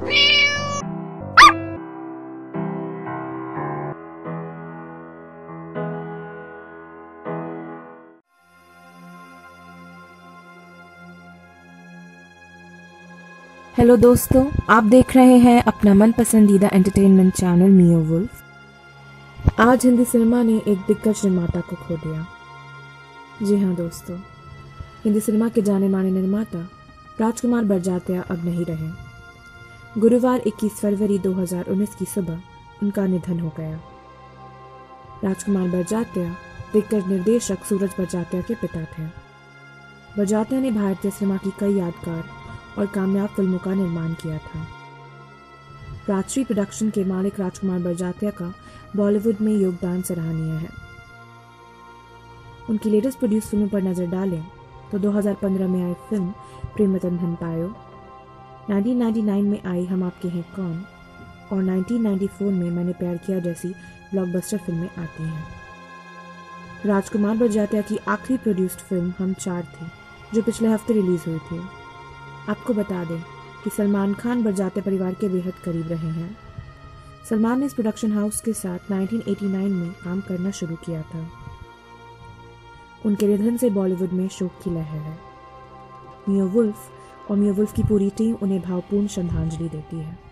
Hello दोस्तों, आप देख रहे हैं अपना मन पसंदीदा एंटरटेनमेंट चैनल मियो वुल्फ। आज हिंदी सिनेमा ने एक दिग्गज निर्माता को खो दिया। जी हाँ दोस्तों, हिंदी सिनेमा के जाने माने निर्माता राजकुमार बड़जात्या अब नहीं रहे। गुरुवार 21 फरवरी 2019 की सुबह उनका निधन हो गया। राजकुमार बड़जात्या दिग्गज निर्देशक सूरज बड़जात्या के पिता थे। बड़जात्या ने भारतीय सिनेमा की कई यादगार और कामयाब फिल्मों का निर्माण किया था। राजश्री प्रोडक्शन के मालिक राजकुमार बड़जात्या का बॉलीवुड में योगदान सराहनीय है। उनकी लेटेस्ट प्रोड्यूस फिल्मों पर नजर डालें तो 2015 में आई फिल्म प्रेम रतन धन पायो, 1999 में आई हम आपके हैं कौन और 1994 में मैंने प्यार किया जैसी ब्लॉकबस्टर फिल्में आती हैं। राजकुमार बड़जात्या की आखिरी प्रोड्यूस्ड फिल्म हम चार थी, जो पिछले हफ्ते रिलीज हुई थी। आपको बता दें कि सलमान खान बड़जात्या परिवार के बेहद करीब रहे हैं। सलमान ने इस प्रोडक्शन हाउस के साथ 1989 में काम करना शुरू किया था। उनके निधन से बॉलीवुड में शोक की लहर है। मियो वुल्फ और मियो वुल्फ की पूरी टीम उन्हें भावपूर्ण श्रद्धांजलि देती है।